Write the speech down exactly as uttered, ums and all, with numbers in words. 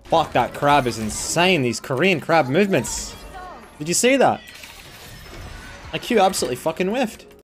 Fuck, that crab is insane. These Korean crab movements. Did you see that? My Q absolutely fucking whiffed.